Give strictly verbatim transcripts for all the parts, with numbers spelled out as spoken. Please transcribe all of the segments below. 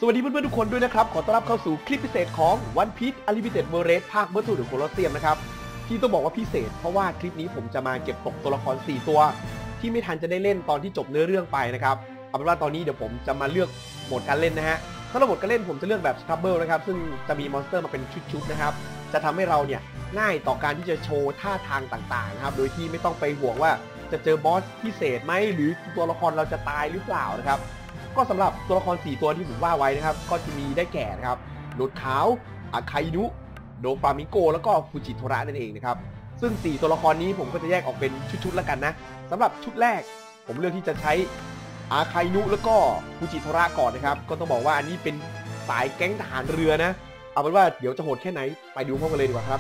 สวัสดีเพื่อนๆทุกคนด้วยนะครับขอต้อนรับเข้าสู่คลิปพิเศษของ One Piece Unlimited World ภาค Battle of Colosseum นะครับที่ต้องบอกว่าพิเศษเพราะว่าคลิปนี้ผมจะมาเก็บตกตัวละครสี่ตัวที่ไม่ทันจะได้เล่นตอนที่จบเนื้อเรื่องไปนะครับเอาเป็นว่าตอนนี้เดี๋ยวผมจะมาเลือกโหมดการเล่นนะฮะถ้าเราโหมดการเล่นผมจะเลือกแบบ Scrabble นะครับซึ่งจะมีมอนสเตอร์มาเป็นชุดๆนะครับจะทำให้เราเนี่ยง่ายต่อการที่จะโชว์ท่าทางต่างๆนะครับโดยที่ไม่ต้องไปห่วงว่าจะเจอบอสพิเศษไหมหรือตัวละครเราจะตายหรือเปล่านะครับก็สำหรับตัวละครสี่ตัวที่ผมว่าไว้นะครับก็จะมีได้แก่นะครับโนดขาวอาคาอินุโดฟลามิงโกแล้วก็ฟูจิโทระนั่นเองนะครับซึ่งสี่ตัวละครนี้ผมก็จะแยกออกเป็นชุดๆแล้วกันนะสำหรับชุดแรกผมเลือกที่จะใช้อาคาอินุแล้วก็ฟูจิโทระก่อนนะครับก็ต้องบอกว่าอันนี้เป็นสายแก๊งทหารเรือนะเอาเป็นว่าเดี๋ยวจะโหดแค่ไหนไปดูพร้อมกันเลยดีกว่าครับ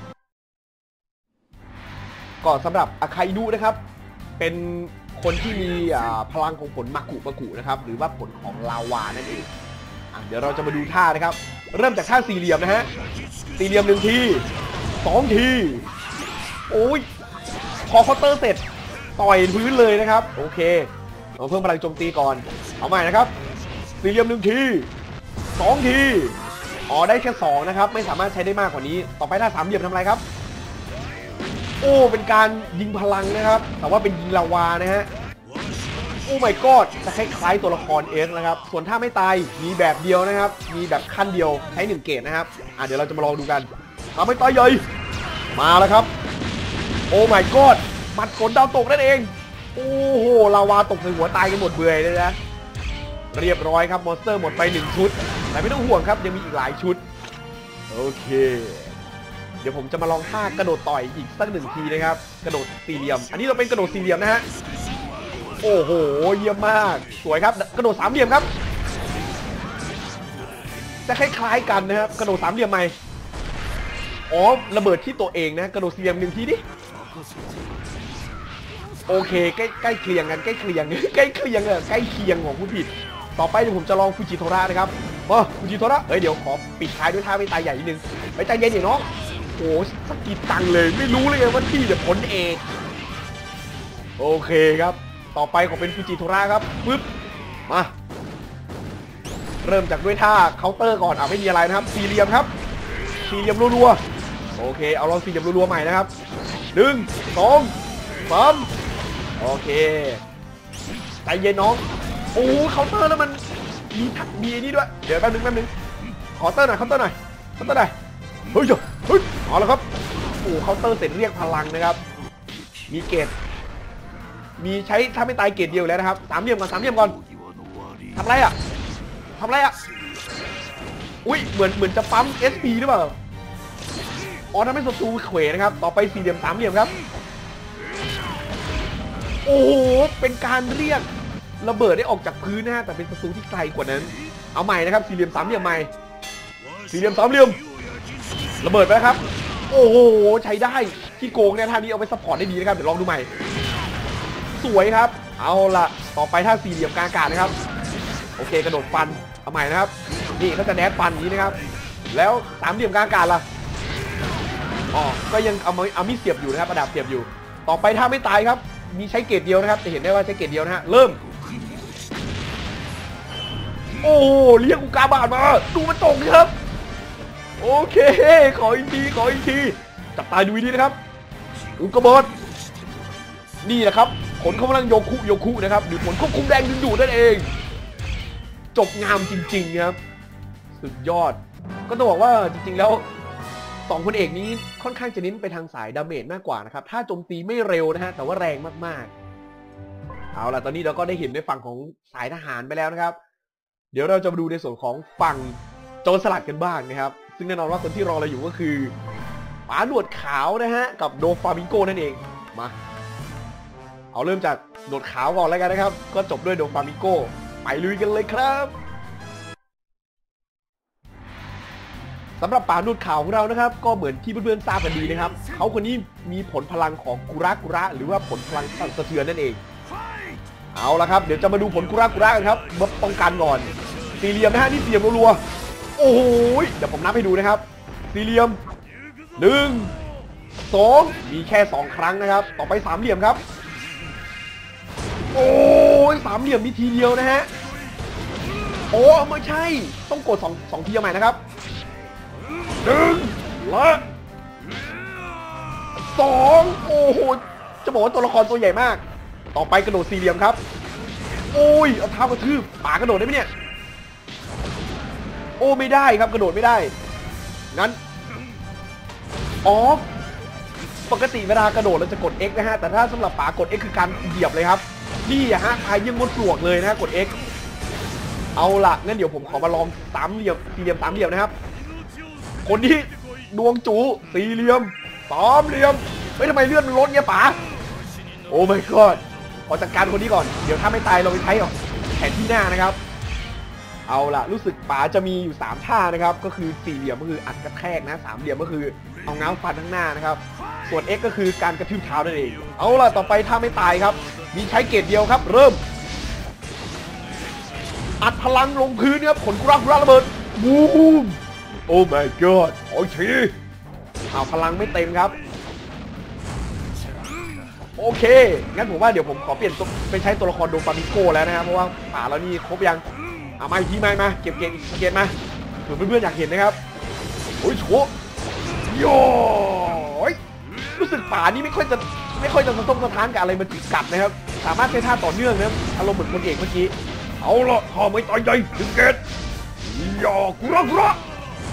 ก่อนสำหรับอาคาอินุนะครับเป็นคนที่มีพลังของผลมากุมากุนะครับหรือว่าผลของลาวานั่นเองเดี๋ยวเราจะมาดูท่านะครับเริ่มจากท่าสี่เหลี่ยมนะฮะสี่เหลี่ยมหนึ่งทีสองทีโอ้ยพอเคาน์เตอร์เสร็จต่อยพื้นเลยนะครับโอเคเราเพิ่มพลังโจมตีก่อนเอาใหม่นะครับสี่เหลี่ยมหนึ่งทีสองทีอ๋อได้แค่สองนะครับไม่สามารถใช้ได้มากกว่านี้ต่อไปท่าสามเหลี่ยมทำอะไรครับโอ้เป็นการยิงพลังนะครับแต่ว่าเป็นยิงลาวานะฮะโอ้ my god จะคล้ายๆตัวละครเอสนะครับส่วนถ้าไม่ตายมีแบบเดียวนะครับมีแบบขั้นเดียวใช้หนึ่งเกตนะครับอ่ะเดี๋ยวเราจะมาลองดูกันถ้าไม่ตายใหญ่มาแล้วครับโอ้ my god บัดฝนดาวตกนั่นเองโอ้โหลาวาตกใส่หัวตายกันหมดเบื่อเลยนะเรียบร้อยครับมอนสเตอร์หมดไปหนึ่งชุดแต่ไม่ต้องห่วงครับยังมีอีกหลายชุดโอเคเดี๋ยวผมจะมาลองท่ากระโดดต่อยอีกสักหนึ่งทีนะครับกระโดดสี่เหลี่ยมอันนี้เราเป็นกระโดดสี่เหลี่ยมนะฮะโอ้โหเยี่ยมมากสวยครับกระโดดสามเหลี่ยมครับจะคล้ายๆกันนะครับกระโดดสามเหลี่ยมใหม่อ๋อระเบิดที่ตัวเองนะกระโดดสี่เหลี่ยมหนึ่งทีดิโอเคใกล้ใกล้เคียงกันใกล้เคียงใกล้เคียงเลยใกล้เคียงของผู้ผิดต่อไปเดี๋ยวผมจะลองฟูจิโทระนะครับอ๋อฟูจิโทระเอ้ยเดี๋ยวขอปิดท้ายด้วยท่าไม่ตายใหญ่นิดนึงไปใจเย็นดิน้องโอ้สกิดตังเลยไม่รู้เลยว่าที่จะผลเอกโอเคครับต่อไปขอเป็นฟูจิโทระครับปึ๊บมาเริ่มจากด้วยท่าเคาน์เตอร์ก่อนอ่ะไม่มีอะไรนะครับสี่เหลี่ยมครับสี่เหลี่ยมรัวๆโอเคเอาลองสี่เหลี่ยมรัวๆใหม่นะครับหนึ่งสองสามโอเคใจเย็นน้องโอ้เคาน์เตอร์แล้วมันมีทักมีนี่ด้วยเดี๋ยวแป๊บนึงแป๊บนึงเคาน์เตอร์หน่อยเคาน์เตอร์หน่อยเคาน์เตอร์หน่อยเฮ้ยเฮ้ยเอาละครับโอ้เคาน์เตอร์เสร็จเรียกพลังนะครับมีเกตมีใช้ถ้าไม่ตายเกตเดียวแล้วนะครับสามเหลี่ยมก่อนสามเหลี่ยมก่อนทำไรอ่ะทำไรอ่ะอุ้ยเหมือนเหมือนจะปั๊ม เอส พี หรือเปล่าอ๋อทำให้ศัตรูเขวนะครับต่อไปสี่เหลี่ยมสามเหลี่ยมครับโอ้โหเป็นการเรียกระเบิดได้ออกจากพื้นนะฮะแต่เป็นศัตรูที่ไกลกว่านั้นเอาใหม่นะครับสี่เหลี่ยมสามเหลี่ยมใหม่สี่เหลี่ยมสามเหลี่ยมระเบิดไปแล้วครับโอ้โหใช้ได้ที่โกงเนี่ยท่านี้เอาไปซัพพอร์ตได้ดีนะครับเดี๋ยวลองดูใหม่สวยครับเอาละต่อไปท่าสี่เหลี่ยมกลางอากาศนะครับโอเคกระโดดฟันเอาใหม่นะครับนี่เขาจะแดดฟันอย่างนี้นะครับแล้วสามเหลี่ยมกลางอากาศล่ะอ๋อก็ยังเอาเอามีดเสียบอยู่นะครับประดับเสียบอยู่ต่อไปท่าไม่ตายครับมีใช้เกรดเดียวนะครับจะเห็นได้ว่าใช้เกรดเดียวนะฮะเริ่มโอ้เรียกอุกาบาตมาดูมันตกครับโอเคขออีกทีขออีกทีจับตาดูดีนะครับอุกาบาตนี่แหละครับผลกำลังโยคุโยคุนะครับหรือผลควบคุมแรงดึงดูดนั่นเองจบงามจริงๆครับสุดยอดก็ต้องบอกว่าจริงๆแล้วสองคนเอกนี้ค่อนข้างจะเน้นไปทางสายดาเมจมากกว่านะครับถ้าโจมตีไม่เร็วนะฮะแต่ว่าแรงมากๆเอาล่ะตอนนี้เราก็ได้เห็นในฝั่งของสายทหารไปแล้วนะครับเดี๋ยวเราจะมาดูในส่วนของฝั่งโจรสลัดกันบ้างนะครับซึ่งแน่นอนว่าคนที่รอเราอยู่ก็คือป๋าหนวดขาวนะฮะกับโดฟลามิงโกนั่นเองมาเอาเริ่มจากหนวดขาวก่อนแล้วกันนะครับก็จบด้วยโดฟลามิงโกไปลุยกันเลยครับสำหรับป๋าหนวดขาวของเรานะครับก็เหมือนที่เพื่อนๆทราบกันดีนะครับเขาคนนี้มีผลพลังของกุระกุระหรือว่าผลพลังสั่นสะเทือนนั่นเองเอาละครับเดี๋ยวจะมาดูผลกุระกุระกันครับมาป้องกันก่อนสี่เหลี่ยมนะฮะนี่สี่เหลี่ยมรัวๆโอ้โหเดี๋ยวผมนับให้ดูนะครับสี่เหลี่ยมหนึ่งสองมีแค่สองครั้งนะครับต่อไปสามเหลี่ยมครับโอ้ยสามเหลี่ยมมีทีเดียวนะฮะโอ้ไม่ใช่ต้องกดสองสองทีเอาใหม่นะครับหนึ่งและสองโอ้โหจะบอกว่าตัวละครตัวใหญ่มากต่อไปกระโดดสี่เหลี่ยมครับโอ้ยเอาเท้ากระทืบป่ากระโดดได้ไหมเนี่ยโอ้ไม่ได้ครับกระโดดไม่ได้งั้นอ๋อปกติเวลากระโดดเราจะกด X นะฮะแต่ถ้าสำหรับป่ากด X คือการเหยียบเลยครับนี่อะฮะพายยังมดปลวกเลยนะกด X เอาล่ะงั้นเดี๋ยวผมขอมาลองสามเหลี่ยมสี่เหลี่ยมสามเหลี่ยมนะครับคนนี้ดวงจูสี่เหลี่ยมสามเหลี่ยมเฮ้ยทำไมเลื่อนมันลดเนี่ยป๋าโอ้ my god ขอจัดการคนนี้ก่อนเดี๋ยวถ้าไม่ตายเราไปใช้แผนที่หน้านะครับเอาล่ะรู้สึกป๋าจะมีอยู่สามท่านะครับก็คือสี่เหลี่ยมก็คืออัดกระแทกนะสามเหลี่ยมก็คือเอาง้าวฟันข้างหน้านะครับส่วน X ก็คือการกระทืบเท้านั่นเองเอาล่ะต่อไปถ้าไม่ตายครับมีใช้เกรดเดียวครับเริ่มอัดพลังลงพื้นครับขนกุรากุราระเบิดบูมโอ้ my god โอ้ยทีเอาพลังไม่เต็มครับโอเคงั้นผมว่าเดี๋ยวผมขอเปลี่ยนไปใช้ตัวละครโดฟามิโกแล้วนะครับเพราะว่าป่าเรานี่ครบยังเอามาอีกทีมามาเก็บเกณฑ์เกณฑ์มาเผื่อเพื่อนๆอยากเห็นนะครับโอ้ยโฉโย่รู้สึกป่านี่ไม่ค่อยจะไม่ค่อยจะสะทกสะท้านกับอะไรมันจิกกัดนะครับสามารถใช้ท่าต่อเนื่องนะอารมณ์เหมือนคนเอกเมื่อกี้เอาละข้าไม่ตายใจถึงเกตยากุระกุระ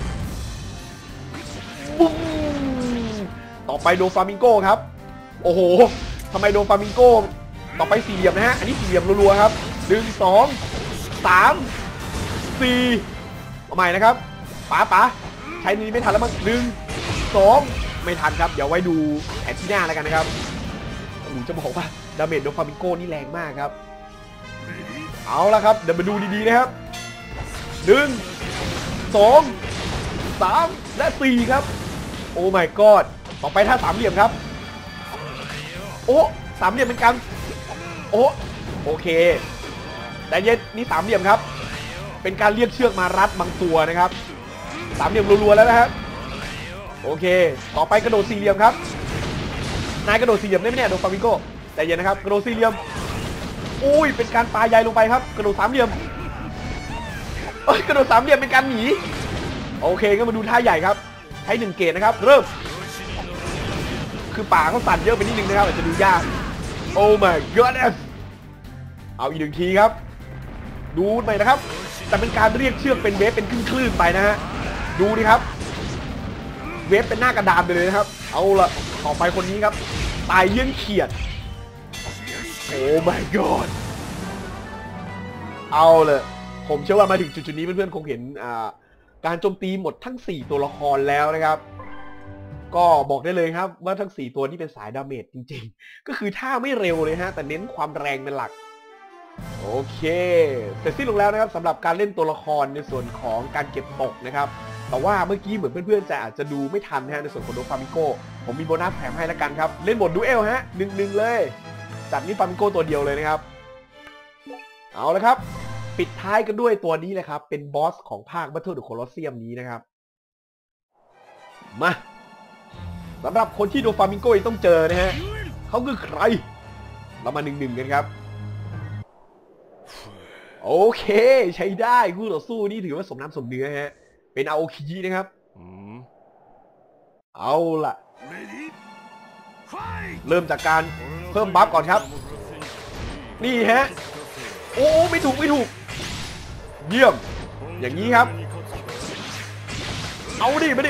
บุ้มต่อไปโดฟามิงโกครับโอ้โหทำไมโดฟามิงโกต่อไปสี่เหลี่ยมนะฮะอันนี้สี่เหลี่ยมรัวๆครับหนึ่งสองสามสี่เอาใหม่นะครับป๋าป๋าใช้นี้ไม่ทันแล้วมั้งหนึ่งสองไม่ทันครับเดี๋ยวไว้ดูแผนที่หน้าแล้วกันนะครับผมจะบอกว่าดาเมจโดฟามิงโกนี่แรงมากครับเอาละครับเดี๋ยวมาดูดีๆนะครับหนึ่งสองสามและสี่ครับโอ้ my god ต่อไปท่าสามเหลี่ยมครับโอ้สามเหลี่ยมเป็นกันโอ้โอเคแต่เย็นนี่สามเหลี่ยมครับเป็นการเรียกเชือกมารัดบางตัวนะครับสามเหลี่ยมรัวๆแล้วนะครับโอเคต่อไปกระโดดสี่เหลี่ยมครับนายกระโดดสี่เหลี่ยมได้ไหมเนี่ยโดฟามิงโกแต่เย็นนะครับกระโดดสี่เหลี่ยมอุ้ยเป็นการปาใยลงไปครับกระโดดสามเหลี่ยมเอ้ยกระโดดสามเหลี่ยมเป็นการหนีโอเคก็มาดูท่าใหญ่ครับใช้หนึ่งเกตนะครับเริ่มคือป่าเขาสั่นเยอะไปนิดนึงนะครับอาจจะดูยากโอ้ my god เอาอีกหนึ่งทีครับดูไปนะครับแต่เป็นการเรียกเชือกเป็นเวฟเป็นคลื่นๆไปนะฮะดูดิครับเวฟเป็นหน้ากระดานไปเลยนะครับเอาละต่อไปคนนี้ครับตายเยี่ยงเขียดโอ้ my god เอาเลยผมเชื่อว่ามาถึงจุดๆนี้เพื่อนๆคงเห็นการโจมตีหมดทั้งสี่ตัวละครแล้วนะครับก็บอกได้เลยครับว่าทั้งสี่ตัวนี้เป็นสายดาเมจจริงๆก็คือท่าไม่เร็วเลยฮะแต่เน้นความแรงเป็นหลักโอเคเสร็จสิ้นลงแล้วนะครับสำหรับการเล่นตัวละครในส่วนของการเก็บตกนะครับแต่ว่าเมื่อกี้เหมือนเพื่อนๆจะอาจจะดูไม่ทันนะฮะในส่วนของโดฟามิโกผมมีโบนัสแถมให้แล้วกันครับเล่นบทดูเอลฮะหนึ่งหนึ่งเลยจัดนี่ฟามิโกตัวเดียวเลยนะครับเอาละครับปิดท้ายกันด้วยตัวนี้เลยครับเป็นบอสของภาค Battle of the Colosseum นี้นะครับมาสำหรับคนที่โดฟามิงโกต้องเจอนะฮะเขาคือใครเรามาหนึ่งหนึ่งกันครับโอเคใช้ได้คู่ต่อสู้นี่ถือว่าสมน้ำสมเนื้อฮะเป็นอาโอคินะครับเอาล่ะเริ่มจากการเพิ่มบัฟก่อนครับนี่ฮะโอ้ไม่ถูกไม่ถูกเยี่ยมอย่างนี้ครับเอาดิมาดิ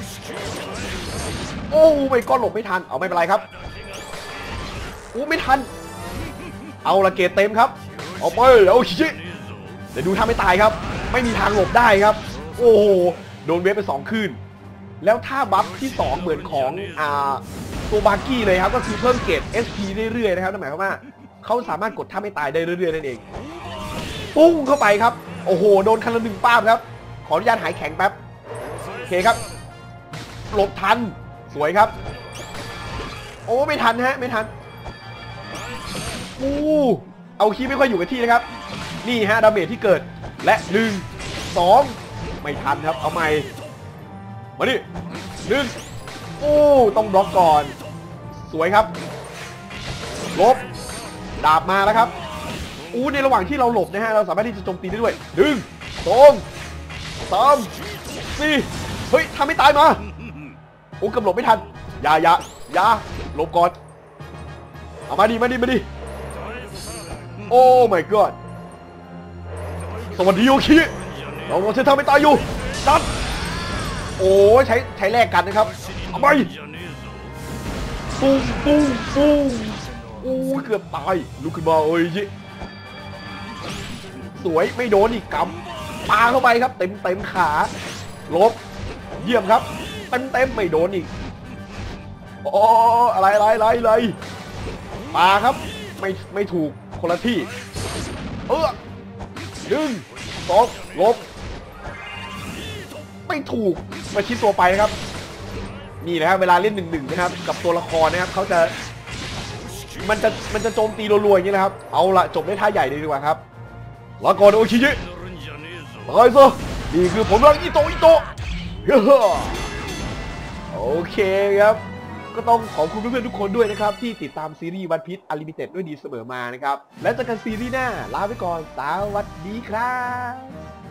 โอ้ไม่ก็หลบไม่ทันเอาไม่เป็นไรครับโอ้ไม่ทันเอาละเกตเต็มครับเอาไปเอาชิเดี๋ยวดูถ้าไม่ตายครับไม่มีทางหลบได้ครับโอ้โหโดนเวฟไปสองคืนแล้วท่าบัฟที่สองเหมือนของอ่าตัวบาร์กี้เลยครับก็คือเพิ่มเกต เอส พี เรื่อยๆนะครับนั่นหมายความว่าเขาสามารถกดท่าไม่ตายได้เรื่อยๆนั่นเองปุ้งเข้าไปครับโอ้โหโดนคันละหนึ่งป้าบครับขออนุญาตหายแข็งแป๊บโอเคครับหลบทันสวยครับโอ้ไม่ทันฮะไม่ทันอู้เอาคีย์ไม่ค่อยอยู่กับที่นะครับนี่ฮะดาเมจที่เกิดและหนึ่งสองไม่ทันครับเอาใหม่มาดิหนึ่งโอ้ต้องบล็อกก่อนสวยครับลบดาบมาแล้วครับอู้ในระหว่างที่เราหลบนะฮะเราสามารถที่จะโจมตีได้ด้วยหนึ่งสองสามสี่เฮ้ยทำไม่ตายมาโอ้กำหลบไม่ทันอย่าอย่าอย่าหลบก่อนเอามาดิมาดิมาดิโอ้ my god สวัสดีโยชิเราเราจะทำไม่ตายอยู่จัดโอ้ใช้ใช้แลกกันนะครับเอาไปปุ้งปุ้งปุ้งโอ้เกือบตายลุกขึ้นมาเอ้ยยิสวยไม่โดนอีกกำปาเข้าไปครับเต็มเต็มขาลบเยี่ยมครับเต็มเต็มไม่โดนอีกโอ้อะไรอะไรอะไรอะไรปาครับไม่ไม่ถูกคนละที่เออหนึ่งสองลบไม่ถูกมาชิดตัวไปนะครับนี่นะครับเวลาเล่นหนึ่งหนึ่งนะครับกับตัวละครนะครับเขาจะมันจะมันจะโจมตีรัวๆอย่างนี้นะครับเอาละจบได้ท่าใหญ่เลยดีกว่าครับลาก่อนโอชิจิตายซะนี่คือผมรักอิโตะอิโตะโอเคครับก็ต้องขอบคุณเพื่อนๆทุกคนด้วยนะครับที่ติดตามซีรีส์วันพีซอลิมิเต็ดด้วยดีเสมอมานะครับและเจอกันซีรีส์หน้าลาไปก่อนสวัสดีครับ